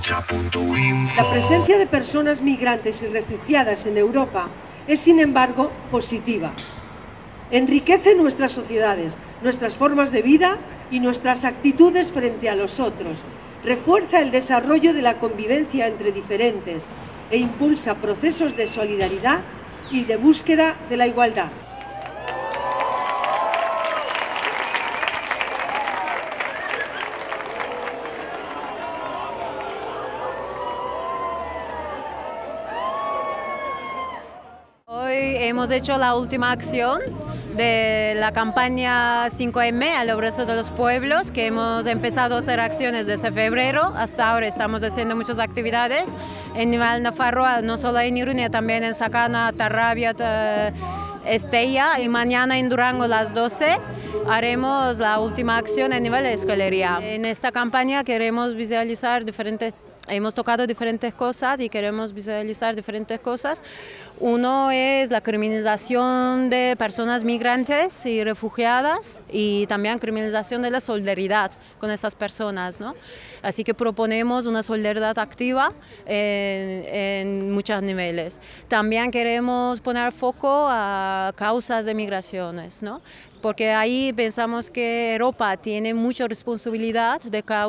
La presencia de personas migrantes y refugiadas en Europa es, sin embargo, positiva. Enriquece nuestras sociedades, nuestras formas de vida y nuestras actitudes frente a los otros. Refuerza el desarrollo de la convivencia entre diferentes e impulsa procesos de solidaridad y de búsqueda de la igualdad. Hoy hemos hecho la última acción de la campaña 5M al abrazo de los pueblos, que hemos empezado a hacer acciones desde febrero. Hasta ahora estamos haciendo muchas actividades en nivel nafarroa, no solo en Iruña, también en Sakana, Tarrabia, Estella, y mañana en Durango a las 12 haremos la última acción a nivel de escuelería. En esta campaña queremos visualizar hemos tocado diferentes cosas y queremos visualizar diferentes cosas. Uno es la criminalización de personas migrantes y refugiadas y también criminalización de la solidaridad con estas personas, ¿no? Así que proponemos una solidaridad activa en muchos niveles. También queremos poner foco a causas de migraciones, ¿no? Porque ahí pensamos que Europa tiene mucha responsabilidad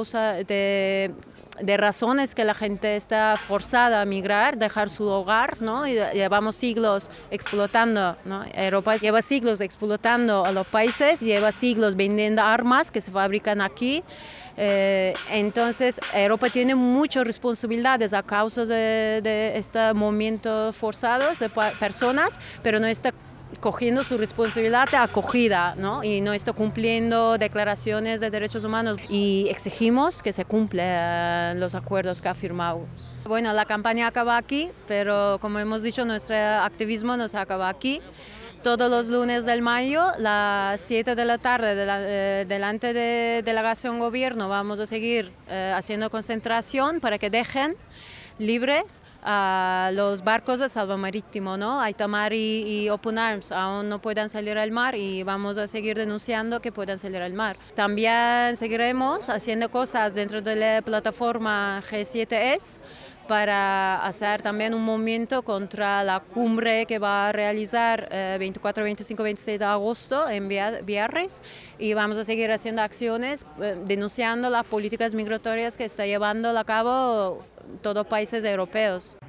de razones que la gente está forzada a migrar, dejar su hogar, ¿no? Y llevamos siglos explotando, ¿no? Europa lleva siglos explotando a los países, lleva siglos vendiendo armas que se fabrican aquí. Entonces Europa tiene muchas responsabilidades a causa de este movimiento forzado de personas, pero no está cogiendo su responsabilidad de acogida, ¿no? Y no está cumpliendo declaraciones de derechos humanos y exigimos que se cumplan los acuerdos que ha firmado. Bueno, la campaña acaba aquí, pero como hemos dicho, nuestro activismo no se acaba aquí. Todos los lunes del mayo, las 7 de la tarde, delante de delegación gobierno, vamos a seguir haciendo concentración para que dejen libre a los barcos de salvo marítimo, ¿no? Aitamar y Open Arms aún no puedan salir al mar y vamos a seguir denunciando que puedan salir al mar. También seguiremos haciendo cosas dentro de la plataforma G7S para hacer también un movimiento contra la cumbre que va a realizar 24, 25, 26 de agosto en Biarritz, y vamos a seguir haciendo acciones denunciando las políticas migratorias que está llevando a cabo todos los países europeos.